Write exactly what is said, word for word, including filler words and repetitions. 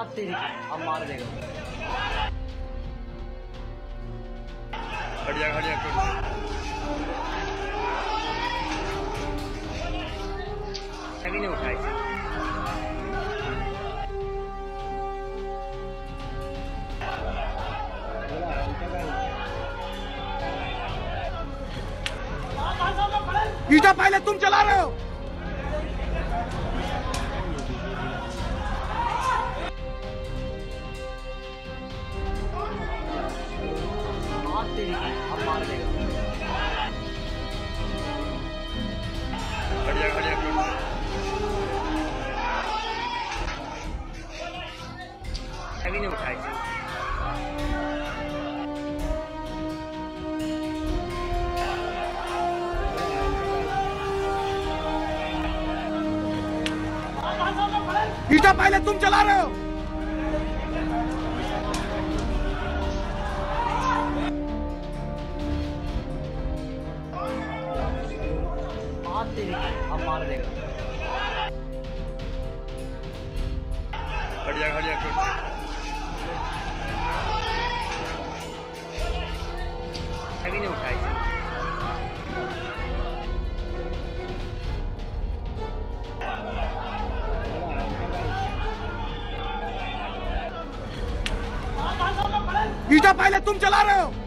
बात तेरी अब मार देगा। हट जा हट जा कभी नहीं उठाई। ईटा पहले तुम चला रहे हो। बात तेरी अब मार देगा। हट जा हट जा कभी नहीं उठाई। ईटा पहले तुम चला रहे हो। बात तेरी अब मार देगा। हट जा हट जा कभी नहीं उठाई। ईटा पहले तुम चला रहे हो।